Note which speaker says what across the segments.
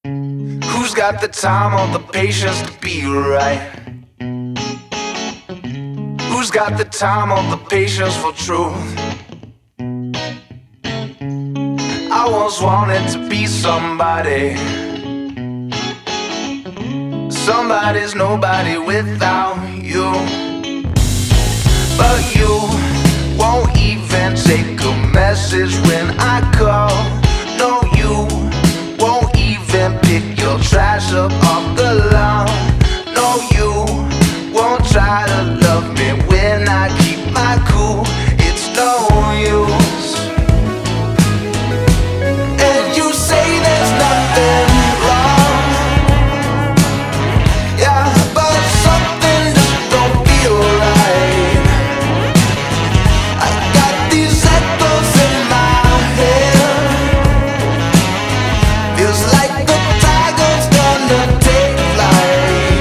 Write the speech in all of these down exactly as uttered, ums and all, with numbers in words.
Speaker 1: Who's got the time or the patience to be right? Who's got the time or the patience for truth? I once wanted to be somebody. Somebody's nobody without you. But you won't even take a message when I call. No, you won't even pick your trash up off the lawn. No, you won't try to love me when I keep my cool. It's no use. And you say there's nothing wrong, yeah, but something just don't feel right. I got these echoes in my head. Feels like the tiger's gonna take flight.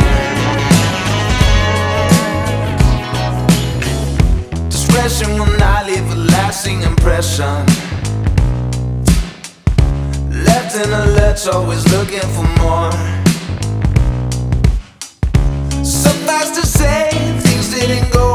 Speaker 1: Discretion will not leave a lasting impression. Left in a lurch, always looking for more. So fast to say things didn't go